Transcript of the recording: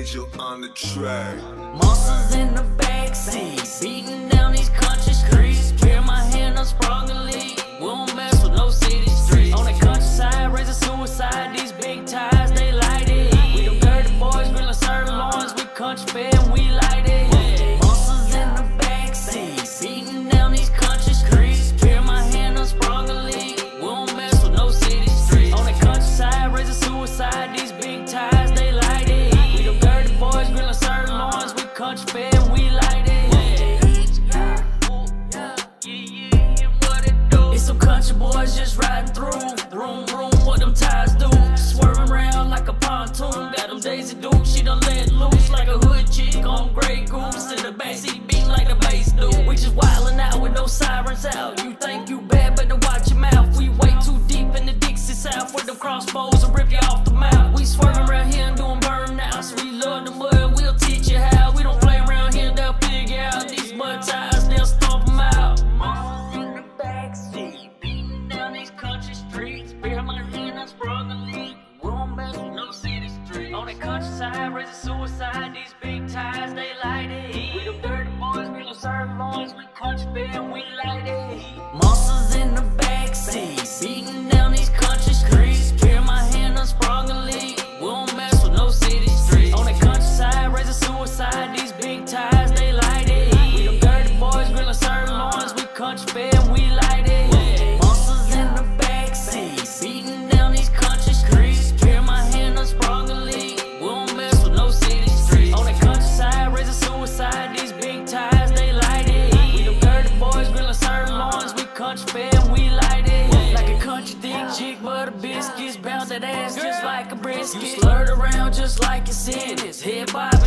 angel on the track. Monsters in the backseat, beating down these country streets. Spear in my hand, I'm sprung a leak. We don't mess with no city streets. On the countryside, raising suicide. These big ties, they light it. We them dirty boys, grilling sirloins. We country fed and we light it. Monsters in the backseat, beating down these country streets. Spear in my hand, I'm sprung a leak. We don't mess with no city streets. On the countryside, raising suicide. These big ties, they light it. We them dirty boys, grilling sirloins. We country fed and we light it. It's some country boys just riding through. Room, what them tires do. Swerving around like a pontoon. Got them Daisy Duke, she done let loose like a hood chick on Grey Goose. In the backseat beat like the bass do. We just wildin' out with no sirens out. You think you bad, better watch your mouth. We way too deep in the Dixie South with them crossbows and rip you off the mouth. We swerving around here and doing burnouts. We love the mud, we'll teach you how. We don't play around here, they'll figure out these mud tires, they'll stomp them out. Monsters in the backseat, beating down these country streets. Behind my hand, I sprung a leak. We don't mess with no city streets. On the countryside, raising suicide. These big ties, they light it. We them dirty boys, we don't serve loins. We country fed and we light it. Monsters in the backseat, beating down these country streets. Spear in my hand, I sprung a leak. We don't mess with no city streets. On the countryside, raising suicide. These big ties, they light it. We them dirty boys, grilling sirloins. We country fed and we light it. Monsters in the backseat, beating down these country streets. Spear in my hand, I sprung a leak. We don't mess with no city streets. On the countryside, raising suicide. These big ties, they light it. We them dirty boys, grilling sirloins. We country fed and we light it. Like a country thick chick, butter biscuits. Bounce that ass just like a brisket. You slurred around just like your sentence. Head bob